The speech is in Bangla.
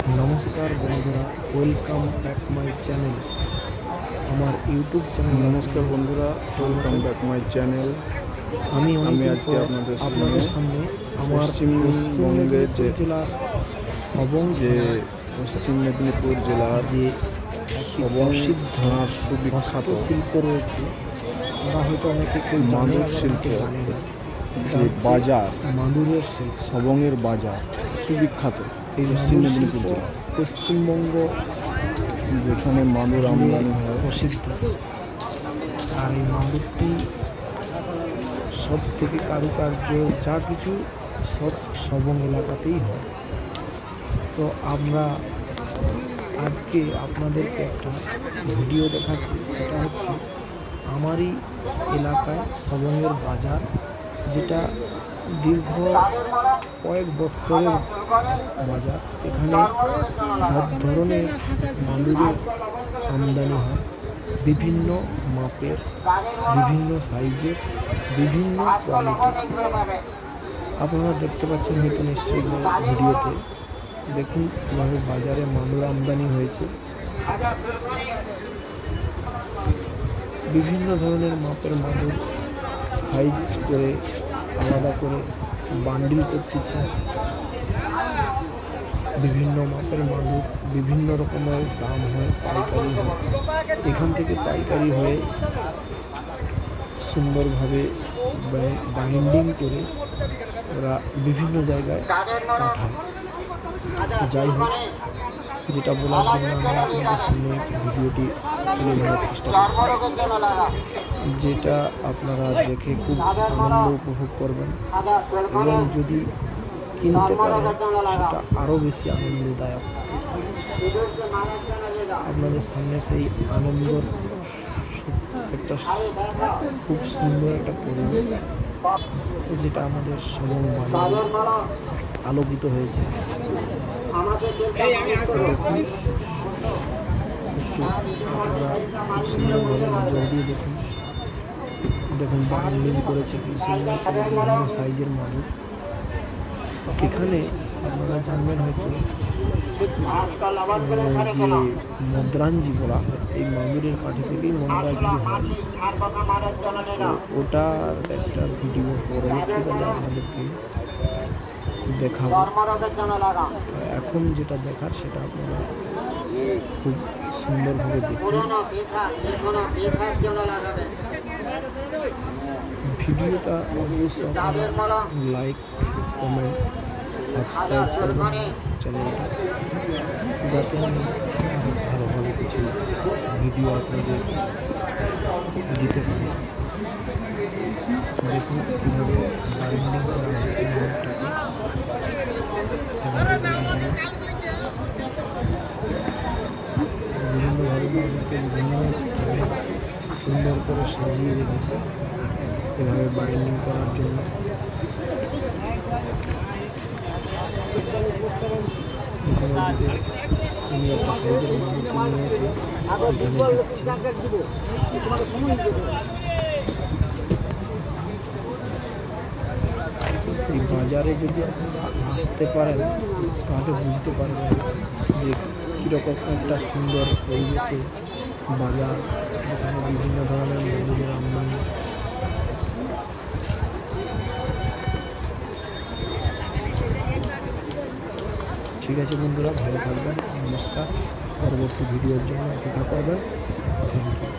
নমস্কার বন্ধুরা, ওয়েলকাম ব্যাক মাই চ্যানেল। আমার ইউটিউব চ্যানেল। নমস্কার বন্ধুরা, ওয়েলকাম ব্যাক মাই চ্যানেল। আমি আজকে আপনাদের সামনে আমার পশ্চিমবঙ্গের জেলার সবং যে পশ্চিম মেদিনীপুর জেলার যে প্রসিদ্ধ সুবিখ্যাত শিল্প রয়েছে, তারা হয়তো অনেকে কেউ মাদুর শিল্প জানে না। যে বাজার, মাদুরের শিল্প, সবংয়ের বাজার সুবিখ্যাত এই পশ্চিম মেদিনীপুর জেলা, পশ্চিমবঙ্গ যেখানে মাদুর আমদানি হয় প্রসিদ্ধ। আর এই মাদুরটি সব থেকে কারুকার্য যা কিছু সব সবং এলাকাতেই হয়। তো আমরা আজকে আপনাদেরকে একটা ভিডিও দেখাচ্ছি, সেটা হচ্ছে আমারই এলাকায় সবংয়ের বাজার, যেটা দীর্ঘ কয়েক বৎসরের বাজার। এখানে সব ধরনের মাদুরের আমদানি হয়, বিভিন্ন মাপের, বিভিন্ন সাইজের, বিভিন্ন কোয়ালিটির। আপনারা দেখতে পাচ্ছেন হয়তো নিশ্চয়ই ভিডিওতে। দেখুন কীভাবে বাজারে মাদুর আমদানি হয়েছে। বিভিন্ন ধরনের মাপের মাদুর সাইজ করে আলাদা করে বান্ডিল করতেছে। বিভিন্ন মাপের মাদুর বিভিন্ন রকমের দাম হয়, পাইকারি হয়। এখান থেকে পাইকারি হয়ে সুন্দরভাবে বাইন্ডিং করে ওরা বিভিন্ন জায়গায় পাঠায়। যাই হোক, যেটা বলার জন্য আমি আপনাদের সামনে ভিডিওটি তুলে ধরার চেষ্টা করছি, যেটা আপনারা দেখে খুব আনন্দ উপভোগ করবেন, এবং যদি কিনতে পারেন সেটা আরও বেশি আনন্দদায়ক। আপনাদের সামনে সেই আনন্দর একটা খুব সুন্দর একটা পরিবেশ, যেটা আমাদের সবং বাজারে আলোকিত হয়েছে। দেখুন, একটু আপনারা খুব সুন্দরভাবে নজর দিয়ে দেখুন। দেখুন বাইন্ডিং করেছে কি সুন্দর করে বিভিন্ন সাইজের মাদুর। এখানে আপনারা জানবেন হয়তো যে মদ্রাঞ্জি বলা হয়, এই মাদুরের কাঠি থেকেই মদ্রাঞ্জি হয়। তো ওটার একটা ভিডিও পরবর্তীকালে আপনাদেরকে দেখাবো। এখন যেটা দেখার সেটা আপনারা খুব সুন্দরভাবে দেখুন। ভিডিওটা অবশ্যই আপনারা লাইক, কমেন্ট, সাবস্ক্রাইব করবেন চ্যানেলটা, যাতে আমি আরও ভালো ভালো কিছু ভিডিও আপনাদের দিতে পারি। দেখুন কীভাবে বাইন্ডিং করা হচ্ছে মাদুরটাকে। বিভিন্নভাবে মাদুরকে বিভিন্ন স্থানে সুন্দর করে সাজিয়ে রেখেছে এভাবে বাইন্ডিং করার জন্য। আমি একটা সাইজের মাদুরকে নিয়ে এসে এখানে দিচ্ছি। এই বাজারে যদি আপনারা আসতে পারেন তাহলে বুঝতে পারবেন যে কীরকম একটা সুন্দর পরিবেশে বাজার, যেখানে বিভিন্ন ধরনের মাদুরের আমদানি। ঠিক আছে বন্ধুরা, ভালো থাকবেন। নমস্কার। পরবর্তী ভিডিওর জন্য অপেক্ষা করবেন। Thank you.